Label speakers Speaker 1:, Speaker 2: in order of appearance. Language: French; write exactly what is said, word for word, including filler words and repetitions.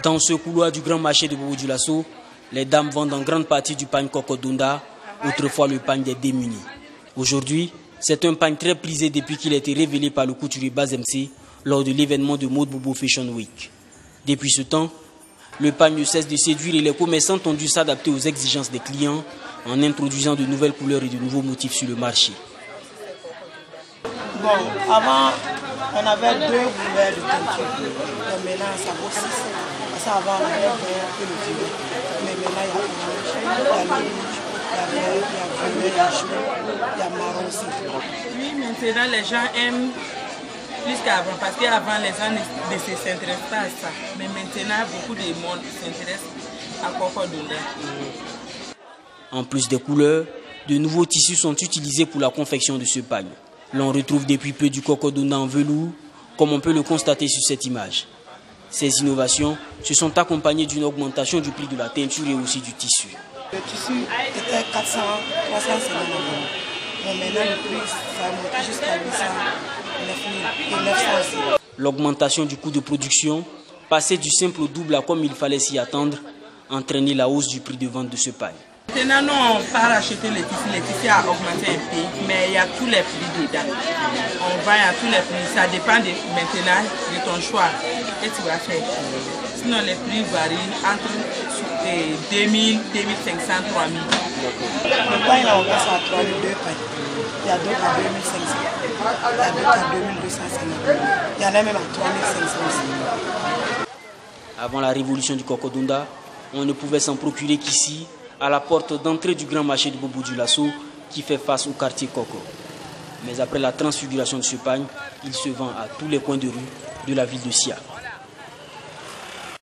Speaker 1: Dans ce couloir du grand marché de Bobo Dioulasso, les dames vendent en grande partie du pagne Kokodunda, autrefois le pagne des démunis. Aujourd'hui, c'est un pagne très prisé depuis qu'il a été révélé par le couturier Baz M C lors de l'événement de Mode Bobo Fashion Week. Depuis ce temps, le pagne ne cesse de séduire et les commerçants ont dû s'adapter aux exigences des clients en introduisant de nouvelles couleurs et de nouveaux motifs sur le marché.
Speaker 2: Bon, avant, on avait deux couleurs de teinture. Donc maintenant, ça vaut six. Parce qu'avant, on avait vert et le violet. Mais maintenant, il y a orange, il y a rouge, il y a vert, il y a violet, il y a jaune, il y a marron aussi.
Speaker 3: Oui, maintenant, les gens aiment plus qu'avant. Parce qu'avant, les gens ne s'intéressent pas à ça. Mais maintenant, beaucoup de monde s'intéresse à Kokodunda.
Speaker 1: En plus des couleurs, de nouveaux tissus sont utilisés pour la confection de ce pagne. L'on retrouve depuis peu du Kokodunda en velours, comme on peut le constater sur cette image. Ces innovations se sont accompagnées d'une augmentation du prix de la teinture et aussi du tissu.
Speaker 2: Le tissu était quatre cents, trois cents cinquante euros. Bon, maintenant, le prix, ça a monté jusqu'à huit cents, neuf cents.
Speaker 1: L'augmentation du coût de production, passé du simple au double à comme il fallait s'y attendre, entraînait la hausse du prix de vente de ce pagne.
Speaker 3: Maintenant, nous, on part acheter les tissus. Les tissus ont augmenté un peu, mais il y a tous les prix dedans. On vend à tous les prix. Ça dépend de, maintenant de ton choix. Et tu vas faire. Sinon, les prix varient entre deux mille, deux mille cinq cents, trois mille.
Speaker 2: Le pain, là, on vend ça à trois mille deux pains. Il y a d'autres à deux mille cinq cents. Il y a d'autres à deux mille deux cent cinquante. Il y en a même à trois mille cinq cents aussi.
Speaker 1: Avant la révolution du Kokodunda, on ne pouvait s'en procurer qu'ici, à la porte d'entrée du grand marché de Bobo Dioulasso qui fait face au quartier Koko. Mais après la transfiguration de ce pagne, il se vend à tous les coins de rue de la ville de Sia.